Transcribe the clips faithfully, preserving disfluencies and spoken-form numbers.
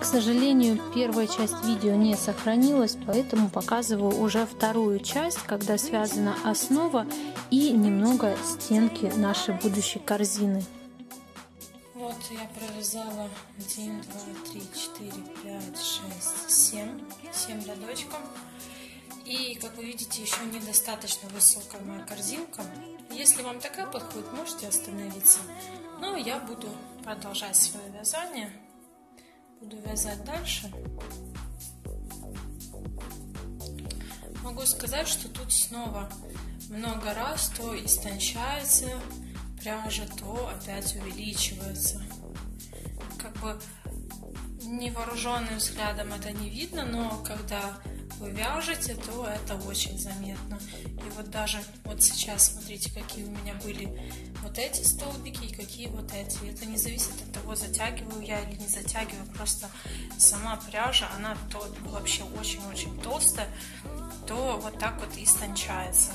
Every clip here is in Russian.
К сожалению, первая часть видео не сохранилась, поэтому показываю уже вторую часть, когда связана основа и немного стенки нашей будущей корзины. Вот я провязала один, два, три, четыре, пять, шесть, семь, семь рядочков. И, как вы видите, еще недостаточно высокая моя корзинка. Если вам такая подходит, можете остановиться. Но я буду продолжать свое вязание. Буду вязать дальше. Могу сказать, что тут снова много раз то истончается пряжа, то опять увеличивается. Как бы невооруженным взглядом это не видно, но когда вы вяжете, то это очень заметно. И вот даже вот сейчас смотрите, какие у меня были вот эти столбики и какие вот эти. Это не зависит от того, затягиваю я или не затягиваю, просто сама пряжа, она то вообще очень-очень толстая, то вот так вот истончается.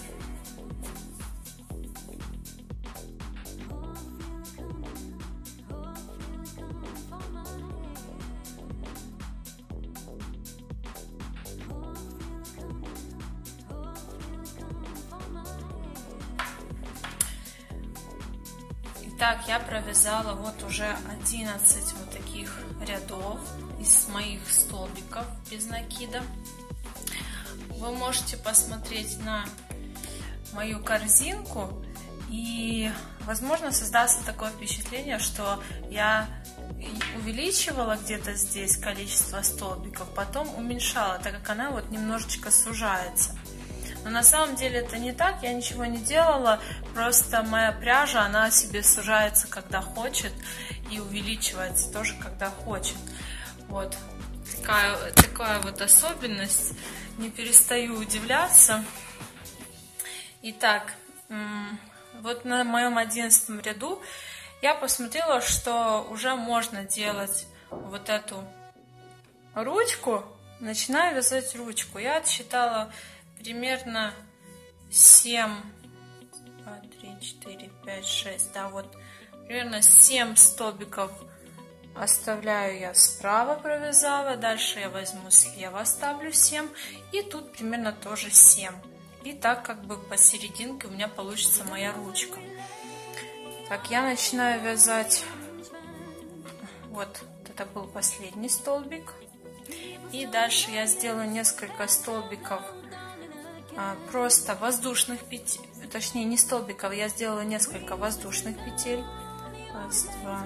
Так, я провязала вот уже одиннадцать вот таких рядов из моих столбиков без накида. Вы можете посмотреть на мою корзинку, и, возможно, создастся такое впечатление, что я увеличивала где-то здесь количество столбиков, потом уменьшала, так как она вот немножечко сужается. Но на самом деле это не так, я ничего не делала, просто моя пряжа, она себе сужается, когда хочет, и увеличивается тоже, когда хочет. Вот такая, такая вот особенность, не перестаю удивляться. Итак, вот на моем одиннадцатом ряду я посмотрела, что уже можно делать вот эту ручку, начинаю вязать ручку. Я отсчитала примерно семь, два, три, четыре, пять, шесть, да, вот примерно семь столбиков оставляю я справа, провязала, дальше я возьму слева, оставлю семь, и тут примерно тоже семь. И так как бы посерединке у меня получится моя ручка. Так, я начинаю вязать, вот это был последний столбик, и дальше я сделаю несколько столбиков просто воздушных петель, точнее не столбиков, я сделала несколько воздушных петель. Раз, два,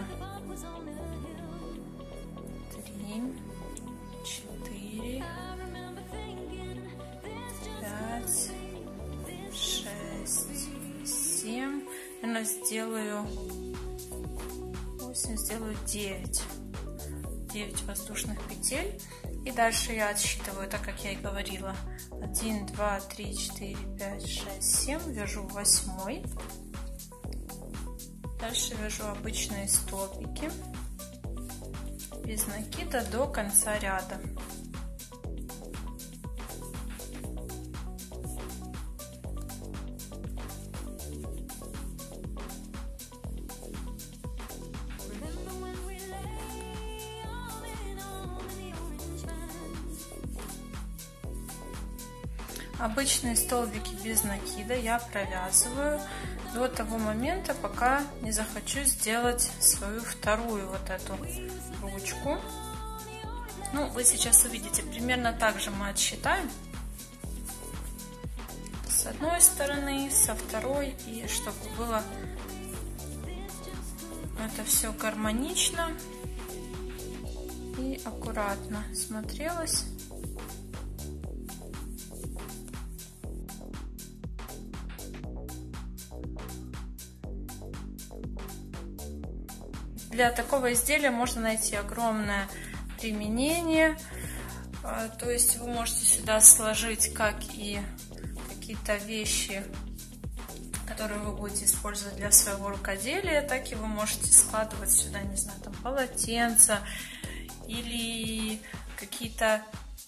три, четыре, пять, шесть, семь. Наверное, сделаю восемь, сделаю девять. девять воздушных петель. И дальше я отсчитываю, так как я и говорила. один, два, три, четыре, пять, шесть, семь. Вяжу восьмой. Дальше вяжу обычные столбики без накида до конца ряда. Обычные столбики без накида я провязываю до того момента, пока не захочу сделать свою вторую вот эту ручку. Ну, вы сейчас увидите, примерно так же мы отсчитаем с одной стороны, со второй, и чтобы было это все гармонично и аккуратно смотрелось. Для такого изделия можно найти огромное применение, то есть вы можете сюда сложить как и какие-то вещи, которые вы будете использовать для своего рукоделия, так и вы можете складывать сюда, не знаю, там полотенца или какие-то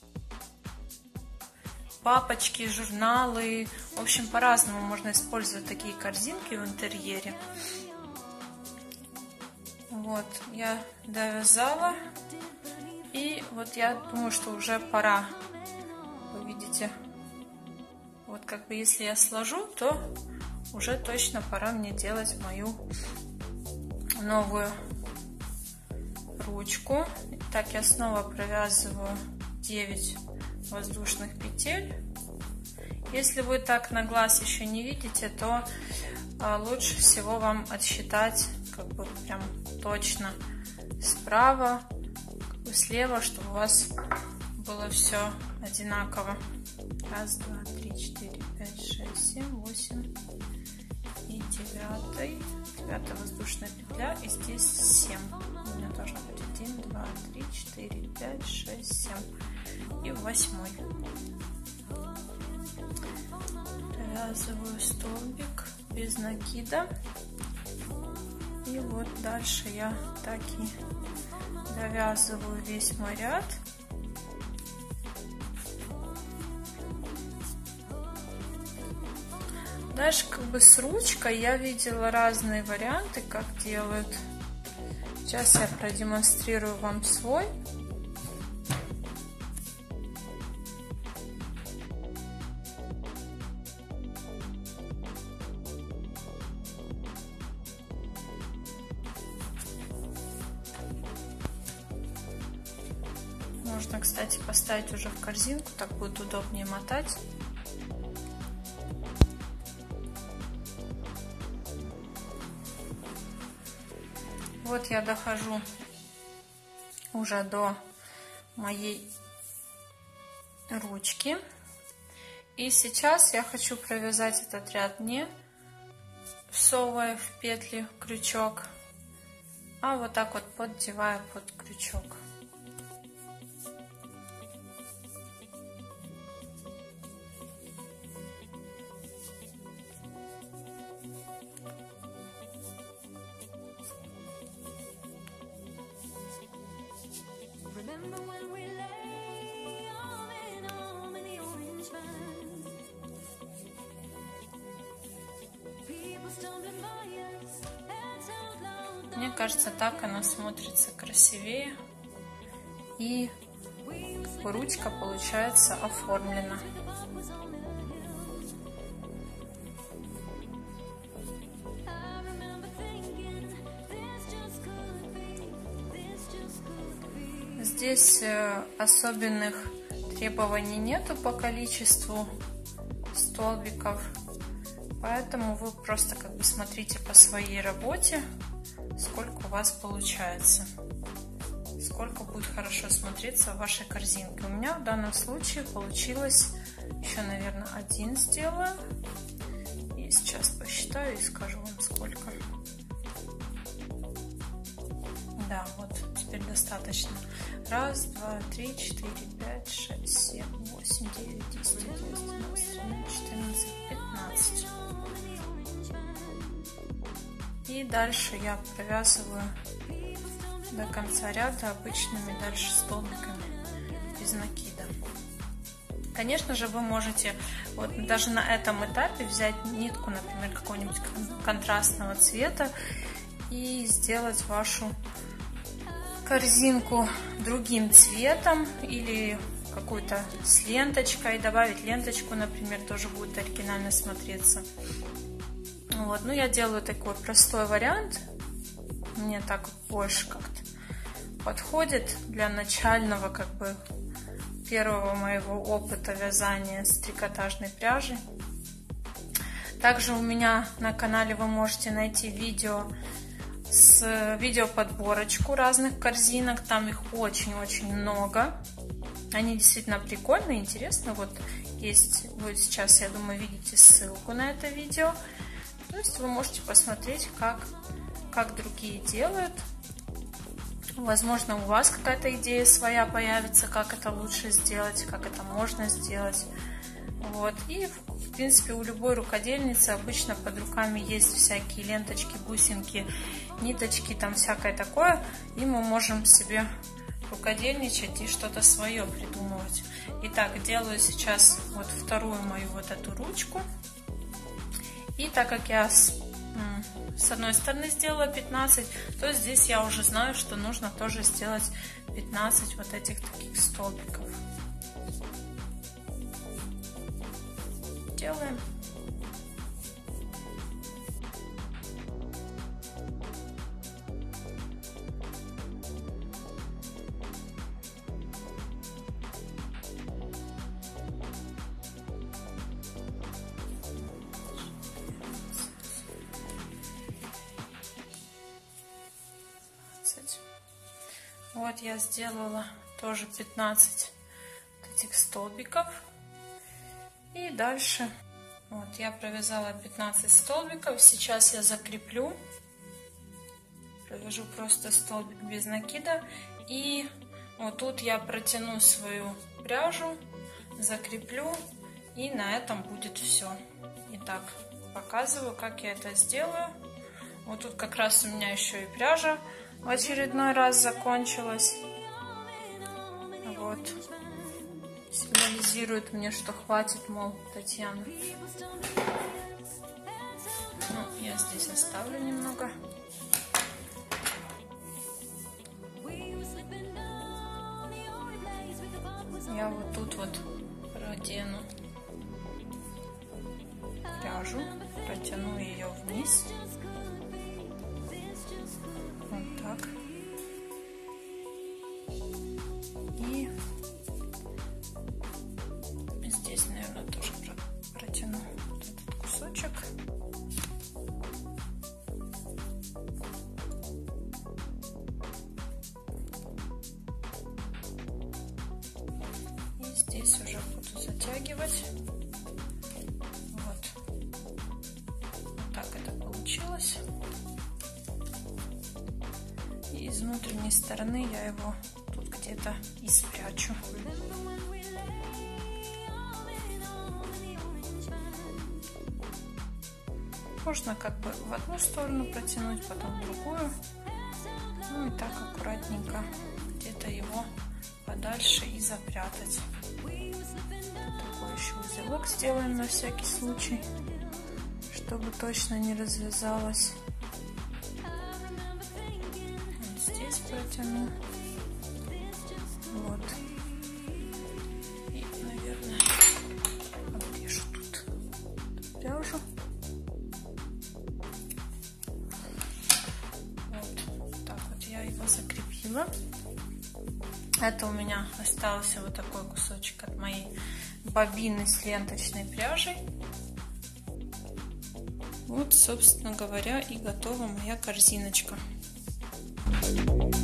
папочки, журналы. В общем, по-разному можно использовать такие корзинки в интерьере. Вот, я довязала И вот я думаю, что уже пора. Вы видите, вот как бы если я сложу, то уже точно пора мне делать мою новую ручку. Так, я снова провязываю девять воздушных петель. Если вы так на глаз еще не видите, то а, лучше всего вам отсчитать как бы прям точно справа, как бы слева, чтобы у вас было все одинаково. Раз, два, три, четыре, пять, шесть, семь, восемь и девятый. Девятая воздушная петля, и здесь семь. У меня должно быть один, два, три, четыре, пять, шесть, семь. И восьмой. Провязываю столбик без накида. И вот дальше я так и довязываю весь мой ряд. Дальше как бы с ручкой я видела разные варианты, как делают. Сейчас я продемонстрирую вам свой. Можно, кстати, поставить уже в корзинку, так будет удобнее мотать. Вот я дохожу уже до моей ручки. И сейчас я хочу провязать этот ряд не всовывая в петли крючок, а вот так вот поддевая под крючок. Мне кажется, так она смотрится красивее, и ручка получается оформлена. Здесь особенных требований нету по количеству столбиков, поэтому вы просто как бы смотрите по своей работе, сколько у вас получается, сколько будет хорошо смотреться в вашей корзинке. У меня в данном случае получилось еще, наверное, один сделаю. И сейчас посчитаю и скажу вам сколько. Да, вот теперь достаточно. Раз, два, три, четыре, пять, шесть, семь, восемь, девять, десять, одиннадцать, двенадцать, тринадцать, четырнадцать, пятнадцать. И дальше я провязываю до конца ряда обычными дальше столбиками без накида. Конечно же, вы можете вот даже на этом этапе взять нитку, например, какого-нибудь контрастного цвета и сделать вашу корзинку другим цветом или какую-то с ленточкой, добавить ленточку, например, тоже будет оригинально смотреться. Вот, ну я делаю такой простой вариант, мне так больше как-то подходит для начального, как бы первого моего опыта вязания с трикотажной пряжей. Также у меня на канале вы можете найти видео с видео подборочку разных корзинок, там их очень-очень много. Они действительно прикольные, интересные. Вот есть, вы сейчас, я думаю, видите ссылку на это видео. То есть вы можете посмотреть, как, как другие делают. Возможно, у вас какая-то идея своя появится, как это лучше сделать, как это можно сделать. Вот. И, в принципе, у любой рукодельницы обычно под руками есть всякие ленточки, бусинки, ниточки, там всякое такое. И мы можем себе рукодельничать и что-то свое придумывать. Итак, делаю сейчас вот вторую мою вот эту ручку. И так как я с одной стороны сделала пятнадцать, то здесь я уже знаю, что нужно тоже сделать пятнадцать вот этих таких столбиков. Делаем. Вот я сделала тоже пятнадцать этих столбиков. И дальше вот я провязала пятнадцать столбиков. Сейчас я закреплю. Провяжу просто столбик без накида. И вот тут я протяну свою пряжу, закреплю. И на этом будет все. Итак, показываю, как я это сделаю. Вот тут как раз у меня еще и пряжа в очередной раз закончилась. Вот. Сигнализирует мне, что хватит, мол, Татьяна. Ну, я здесь оставлю немного. Я вот тут вот продену пряжу, протяну ее вниз. Вот так. И здесь, наверное, тоже протяну этот кусочек. И здесь уже буду затягивать. Вот. Вот так это получилось. И из внутренней стороны я его тут где-то и спрячу. Можно как бы в одну сторону протянуть, потом в другую. Ну и так аккуратненько где-то его подальше и запрятать. Такой еще узелок сделаем на всякий случай, чтобы точно не развязалось. Вот здесь протяну. Вот. И, наверное, обрежу тут пряжу. Вот так вот я его закрепила. Это у меня остался вот такой кусочек от моей бобины с ленточной пряжей. Вот, собственно говоря, и готова моя корзиночка.